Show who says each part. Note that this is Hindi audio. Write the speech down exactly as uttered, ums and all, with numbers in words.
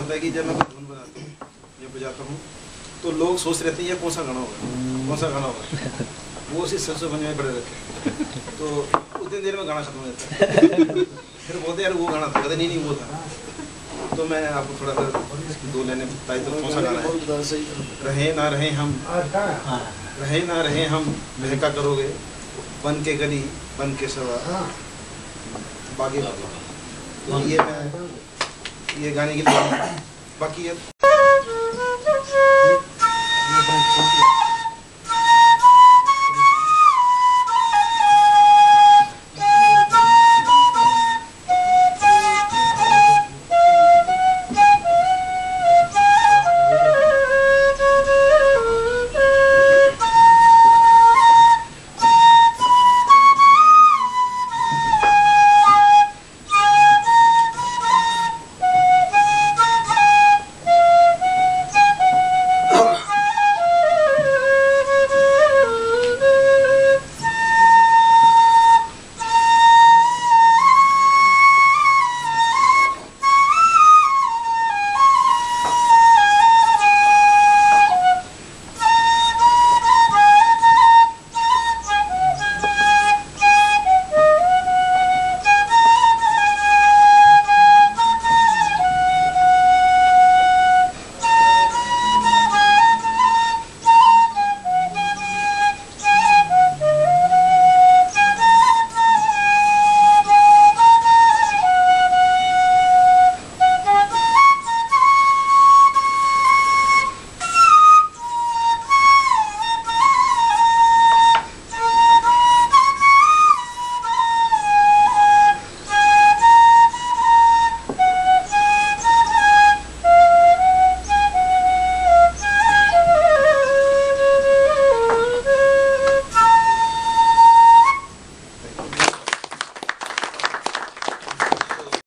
Speaker 1: होता है कि जब मैं कोई धुन बनाता हूँ या बजाता हूँ तो लोग सोच रहते हैं ये कौन सा गाना होगा, कौन सा गाना होगा। वो उसी सरसों बने में बड़े रखे, तो उतनी देर में गाना खत्म हो जाता है। फिर बोलते यार वो गाना था, कहते नहीं नहीं वो था। तो मैं आपको थोड़ा सा दो लेने बताई तो कौन सा गाना है। रहे ना रहे हम, रहे ना रहे हम महका करोगे, बन के गली बन के सवा बाकी। तो ये मैं ये गाने की बाकी है।